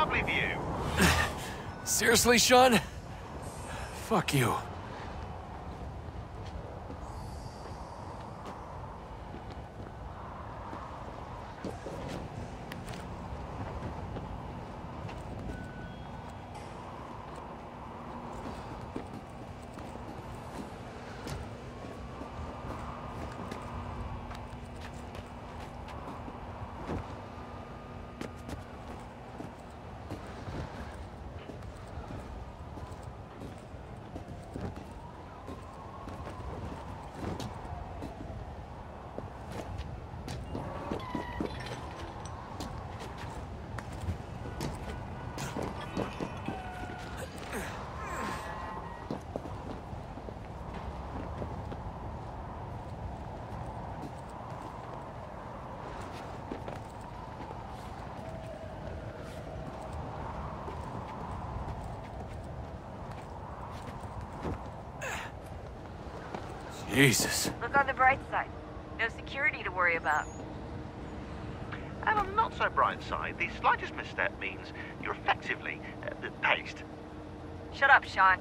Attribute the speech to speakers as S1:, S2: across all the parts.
S1: lovely view.
S2: Seriously, Sean? Fuck you. Jesus.
S3: Look on the bright side. No security to worry about.
S1: And on the not so bright side, the slightest misstep means you're effectively paced.
S3: Shut up, Sean.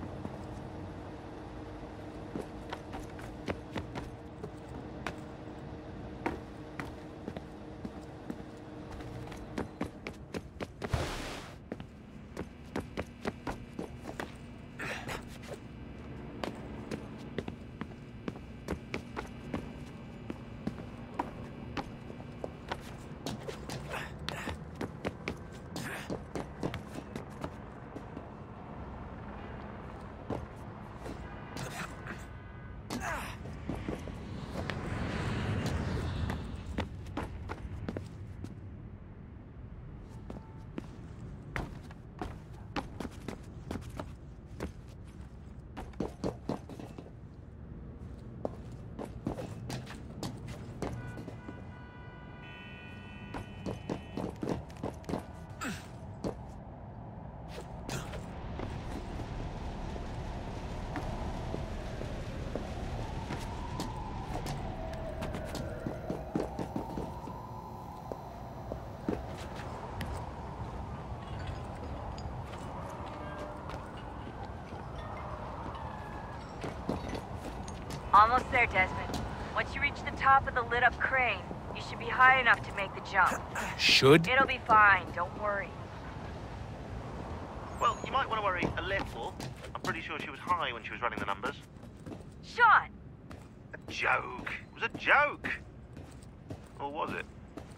S3: Almost there, Desmond. Once you reach the top of the lit-up crane, you should be high enough to make the jump.
S2: Should?
S3: It'll be fine, don't worry.
S1: Well, you might want to worry a little. I'm pretty sure she was high when she was running the numbers.
S3: Sean!
S1: A joke. It was a joke. Or was it?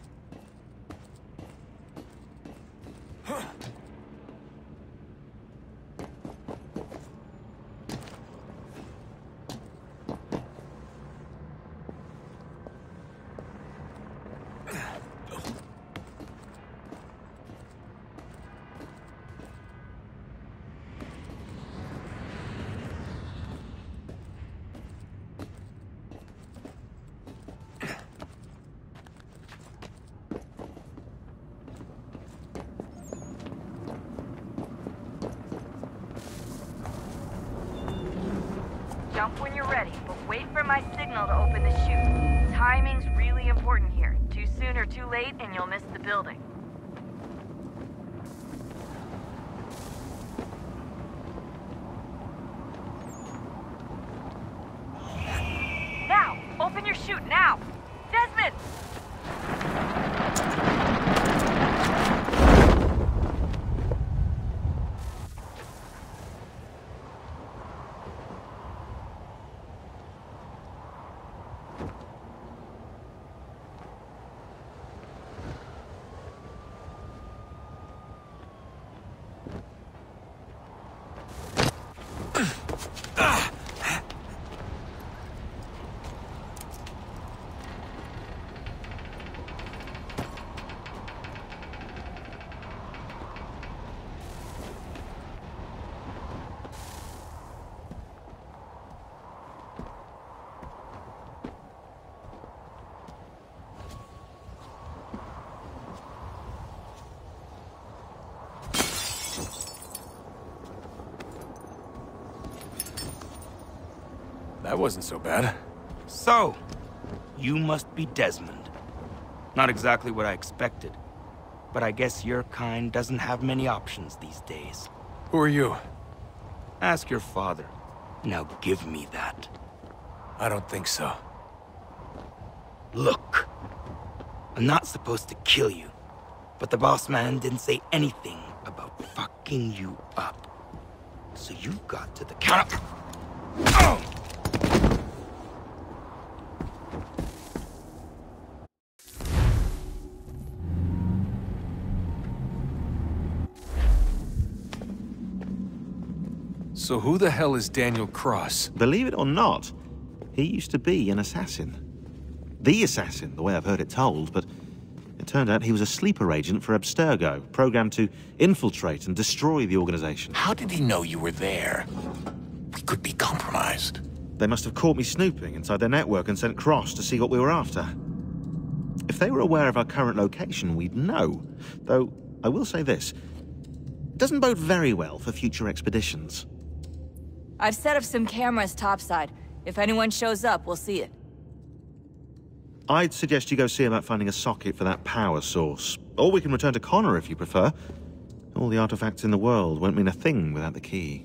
S3: Jump when you're ready, but wait for my signal to open the chute. Timing's really important here. Too soon or too late, and you'll miss the building. Now! Open your chute, now! Desmond!
S2: That wasn't so bad.
S4: So, you must be Desmond. Not exactly what I expected. but I guess your kind doesn't have many options these days.
S2: Who are you?
S4: Ask your father. Now give me that.
S2: I don't think so.
S4: Look, I'm not supposed to kill you, but the boss man didn't say anything about fucking you up. So you got to the counter. Oh!
S2: So who the hell is Daniel Cross?
S5: Believe it or not, he used to be an assassin. The assassin, the way I've heard it told, but it turned out he was a sleeper agent for Abstergo, programmed to infiltrate and destroy the organization.
S6: How did he know you were there? We could be compromised.
S5: They must have caught me snooping inside their network and sent Cross to see what we were after. If they were aware of our current location, we'd know. Though, I will say this. It doesn't bode very well for future expeditions.
S3: I've set up some cameras topside. If anyone shows up, we'll see it.
S5: I'd suggest you go see about finding a socket for that power source. Or we can return to Connor if you prefer. All the artifacts in the world won't mean a thing without the key.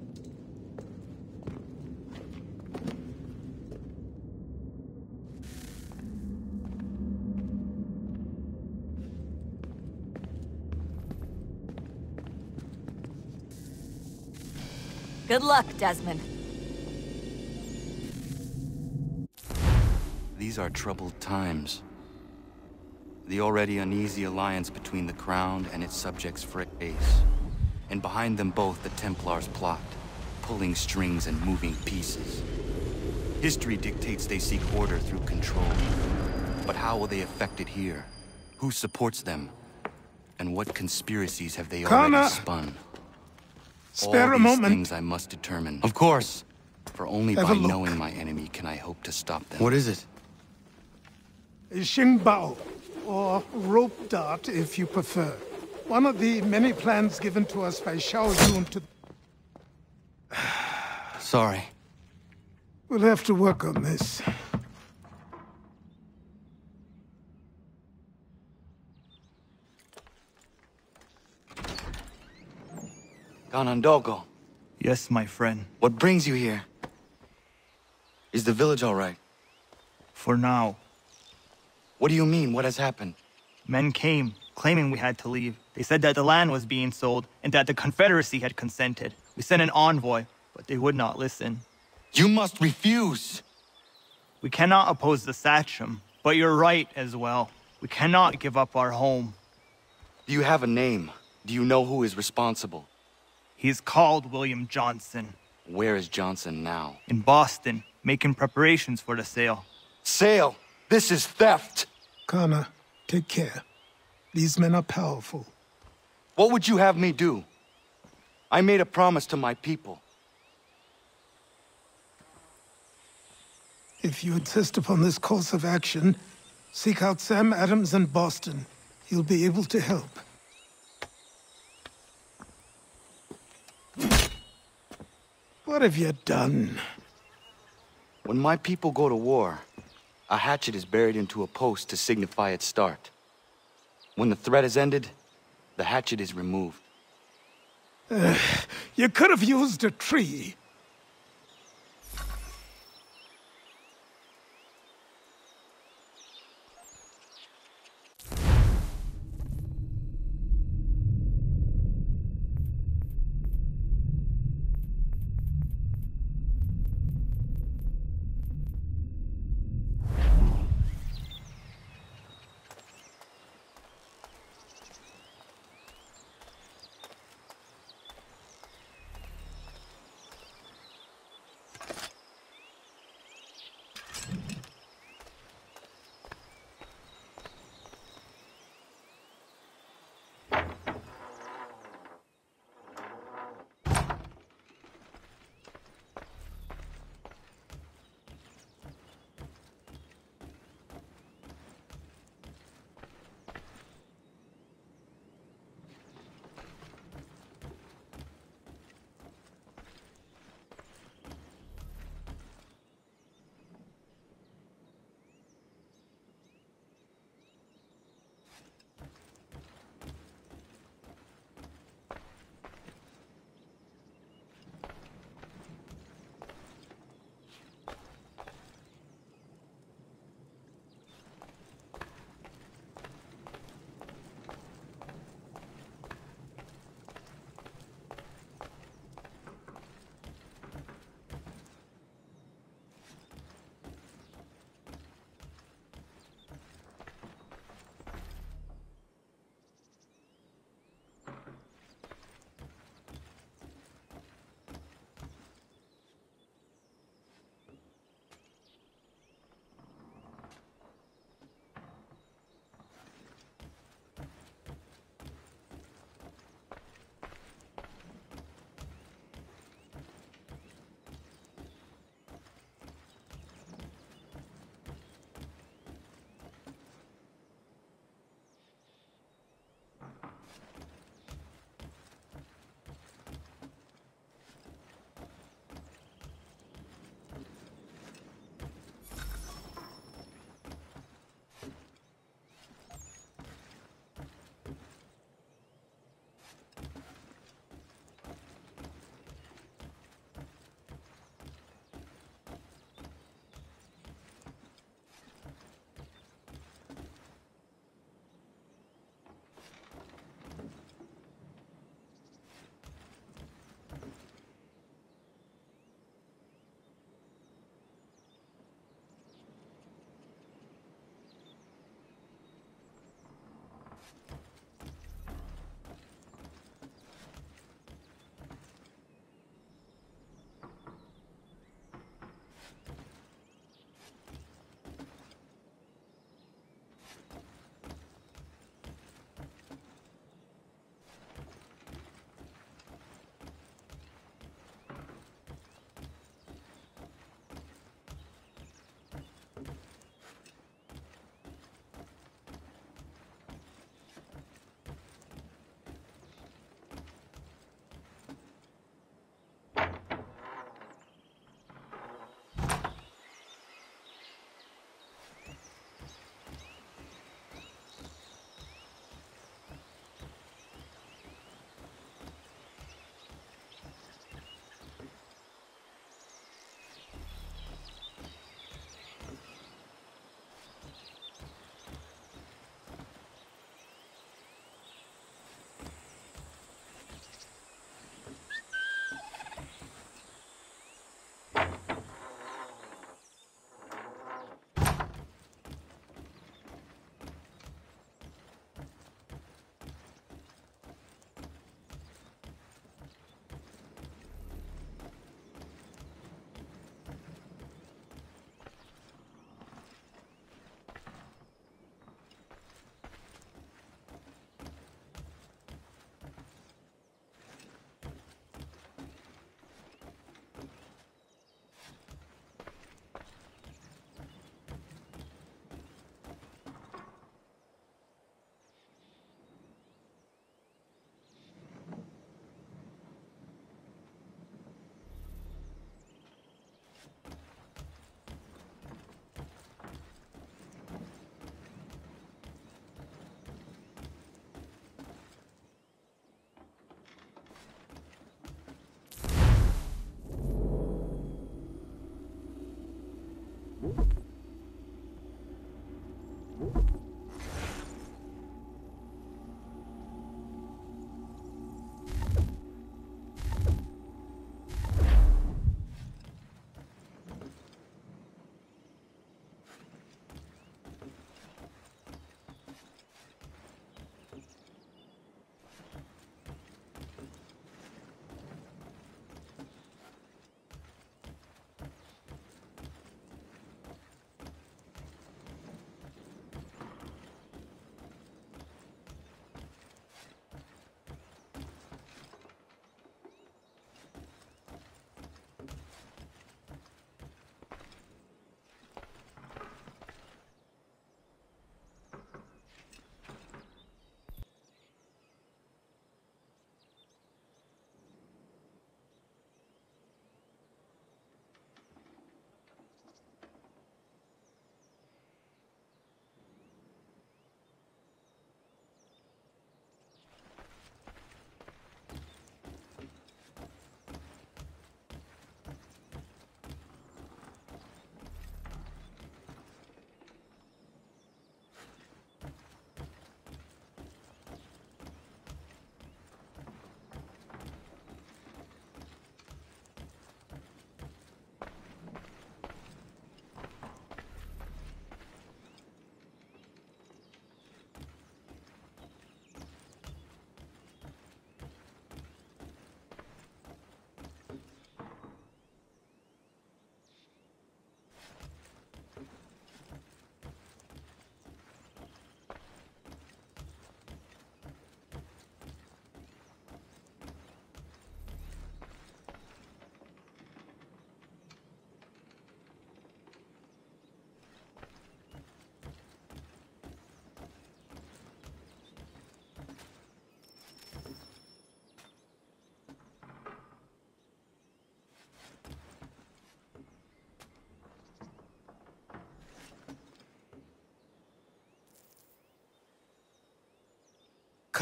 S3: Good luck, Desmond.
S7: These are troubled times. The already uneasy alliance between the Crown and its subjects frays. And behind them both the Templars plot, pulling strings and moving pieces. History dictates they seek order through control. But how will they affect it here? Who supports them? And what conspiracies have they already spun?
S8: Spare
S7: All
S8: a
S7: these
S8: moment.
S7: things I must determine. Of course. For only
S8: Have
S7: by
S8: a look.
S7: knowing my enemy can I hope to stop them.
S6: What is it?
S8: A Xingbao, or rope dart if you prefer. One of the many plans given to us by Xiao Yun to...
S6: Sorry.
S8: We'll have to work on this.
S7: Ganondogo,
S9: Yes, my friend.
S7: what brings you here? Is the village all right?
S9: For now.
S7: What do you mean? What has happened?
S9: Men came, claiming we had to leave. They said that the land was being sold, and that the Confederacy had consented. We sent an envoy, but they would not listen.
S7: You must refuse!
S9: We cannot oppose the Sachem, but you're right as well. We cannot give up our home.
S7: Do you have a name? Do you know who is responsible?
S9: He is called William Johnson,
S7: Where is Johnson now?
S9: in Boston, making preparations for the sale.
S7: Sale! This is theft!
S8: Connor, take care. These men are powerful.
S7: What would you have me do? I made a promise to my people.
S8: If you insist upon this course of action, seek out Sam Adams in Boston. He'll be able to help. What have you done?
S7: When my people go to war, a hatchet is buried into a post to signify its start. When the threat is ended, the hatchet is removed.
S8: You could have used a tree.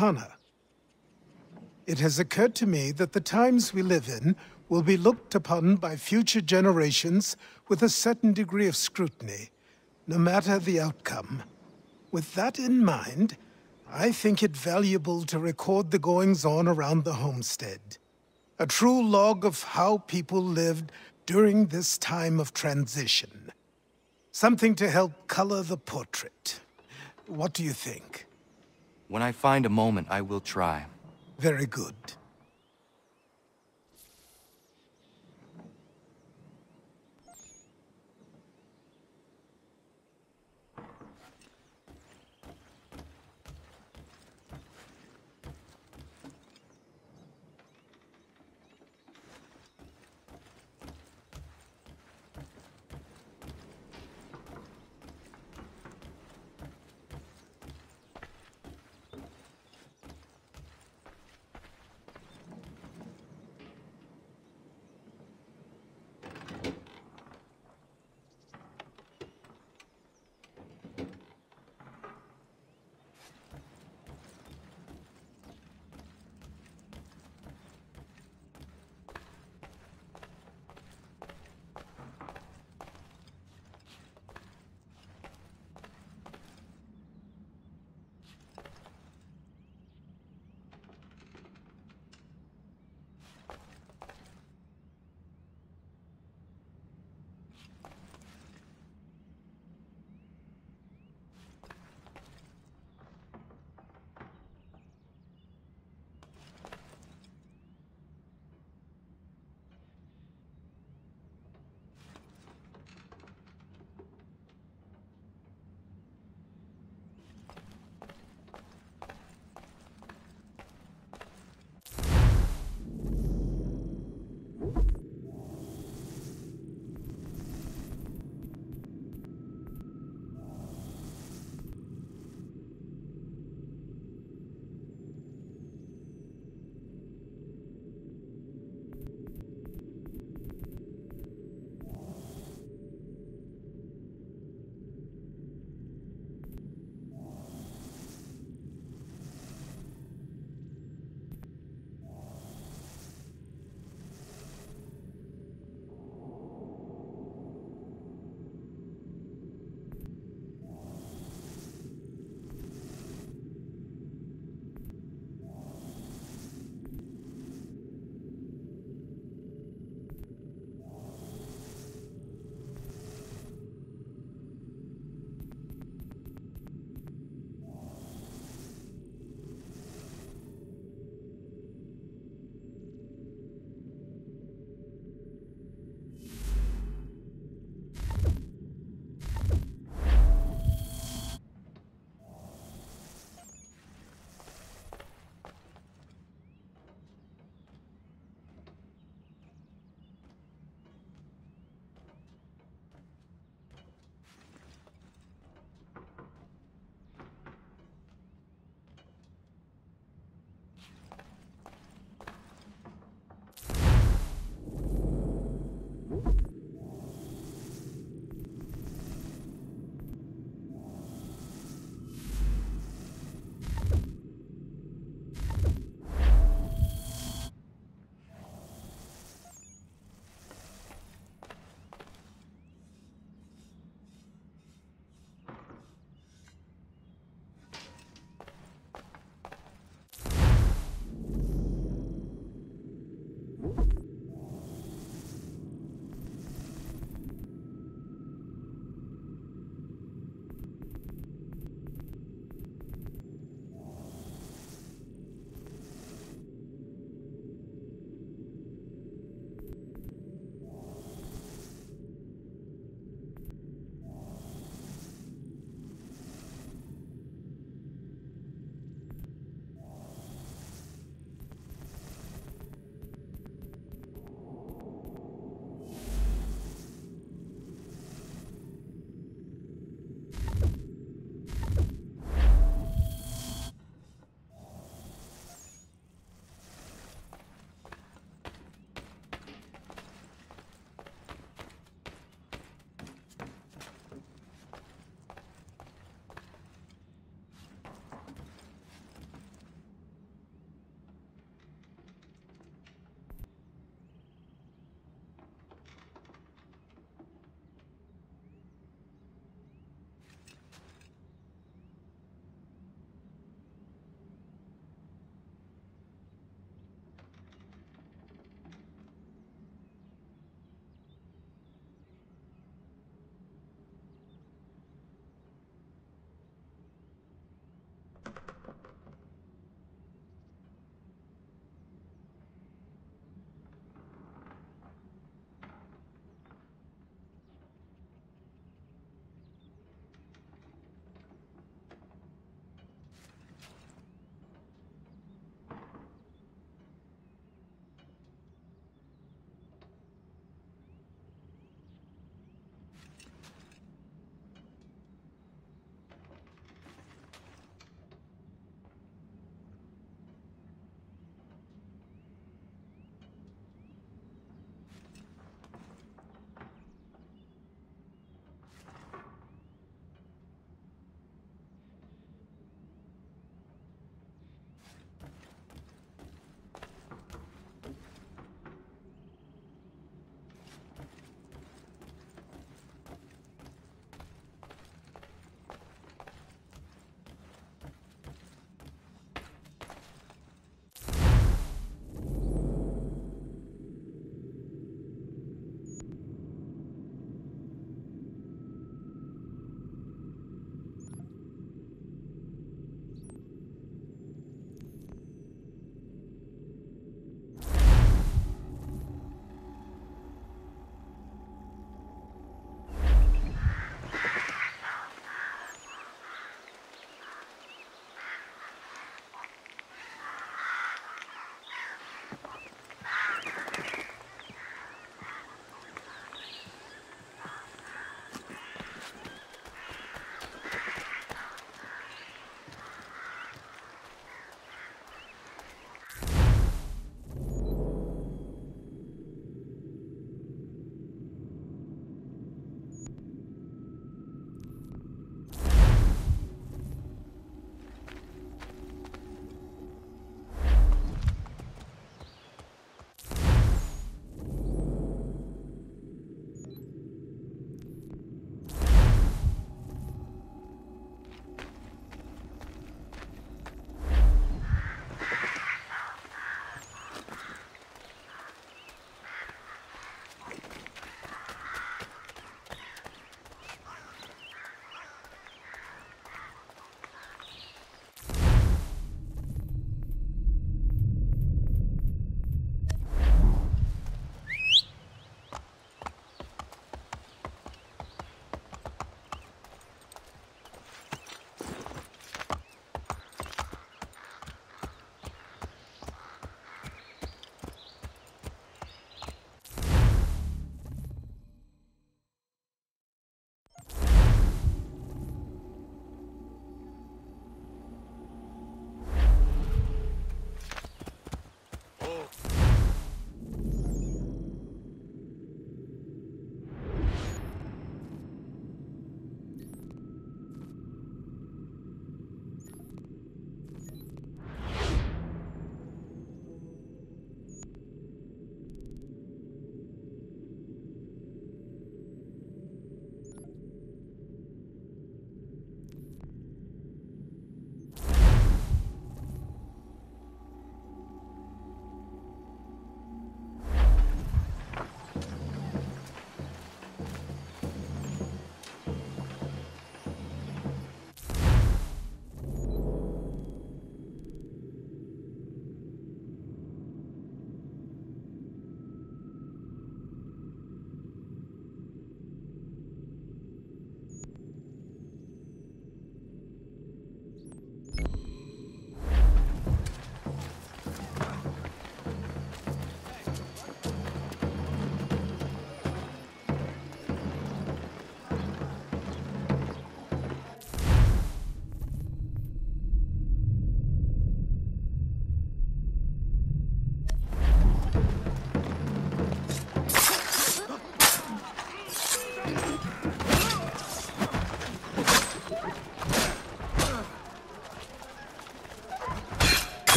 S8: Connor. It has occurred to me that the times we live in will be looked upon by future generations with a certain degree of scrutiny, no matter the outcome. With that in mind, I think it valuable to record the goings-on around the homestead. A true log of how people lived during this time of transition. Something to help color the portrait. What do you think?
S7: When I find a moment, I will try.
S8: Very good.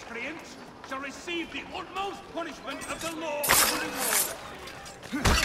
S10: miscreants shall receive the utmost punishment of the law of the reward.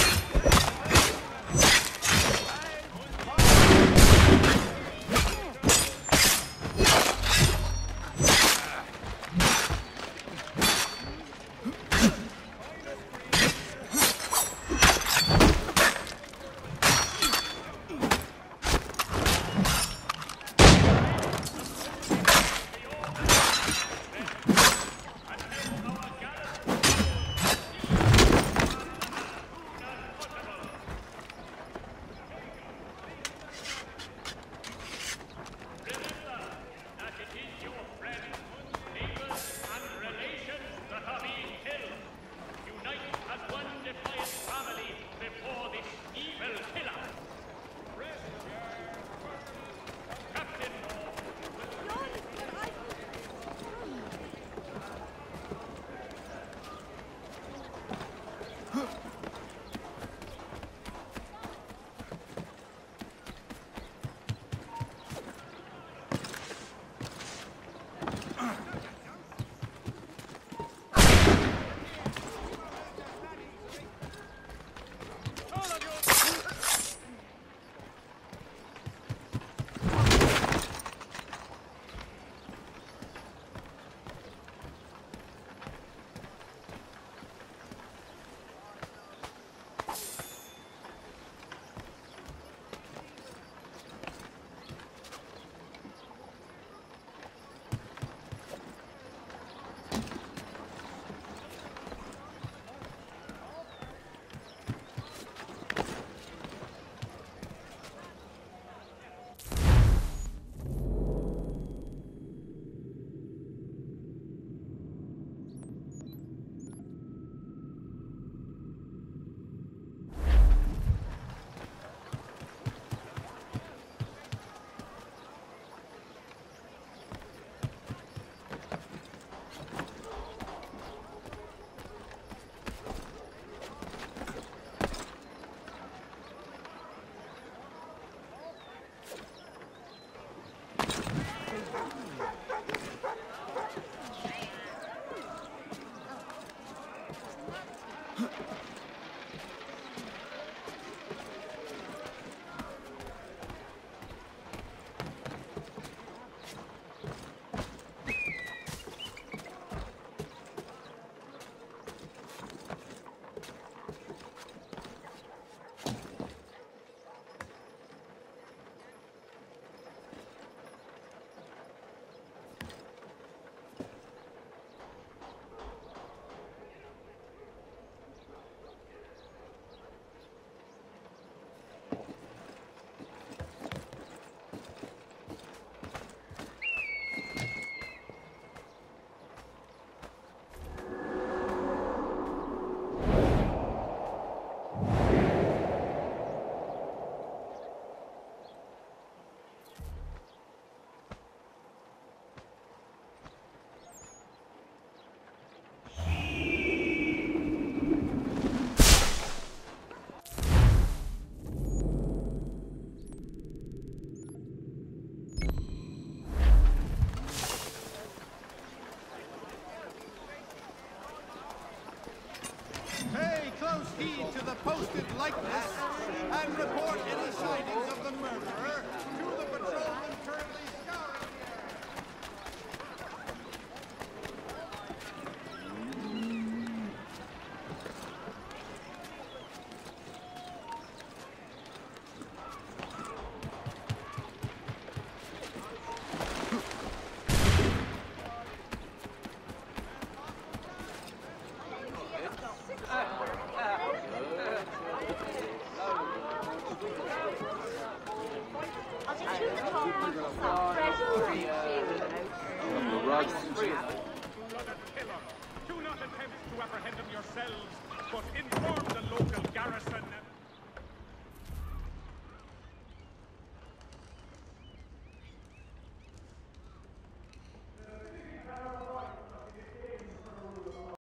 S11: close heed to the posted likeness and report any sightings of the murderer to the patrolman currently scouring the area.
S10: Do not attempt to apprehend them yourselves, but inform